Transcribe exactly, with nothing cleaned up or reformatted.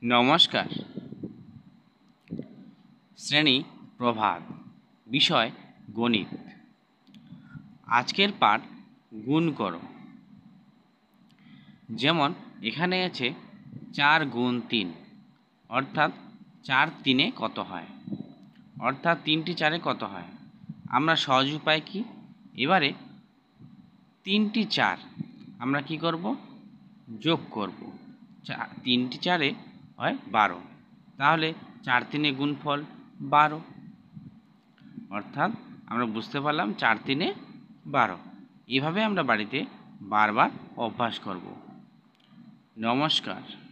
নমস্কার। শ্রেণী প্রভাত, বিষয় গণিত। আজকের পাঠ গুণ করো। যেমন এখানে আছে চার গুণ তিন, অর্থাৎ চার তিনে কত হয়, অর্থাৎ তিনটি চারে কত হয়। আমরা সহজ উপায় কি, এবারে তিনটি চার আমরা কি করব, যোগ করব। তিনটি চারে হয় বারো, তাহলে চার তিনে গুণফল বারো, অর্থাৎ আমরা বুঝতে পারলাম চার তিনে বারো। এভাবে আমরা বাড়িতে বারবার অভ্যাস করব। নমস্কার।